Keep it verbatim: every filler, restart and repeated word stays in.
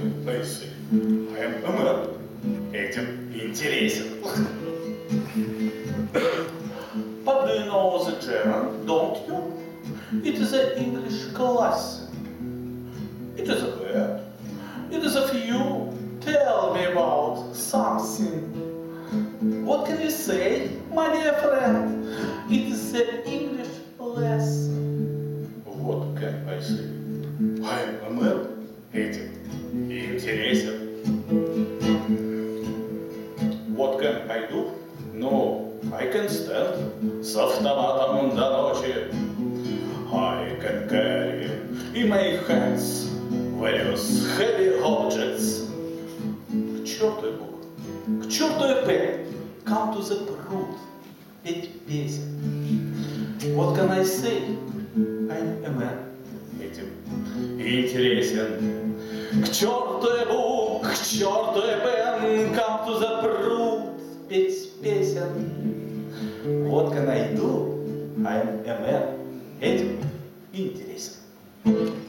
can I say? I am a man. Этим интересен. But do you know the German, don't you? It is an English class. It is a bad. It is a few. Tell me about something. What can you say, my dear friend? It is an English lesson. What can I say? I am a man. Этим интересен. What can I do? No, I can stand с автоматом до ночи. I can carry in my hands various heavy objects. К черту и букву, к черту и пень, come to the pruд, петь песен. What can I say? I'm a man. Этим интересен. К черту и букву, к черту и пень, come to the pruд, петь песен. What can I do? I'm a man. Этим интересен.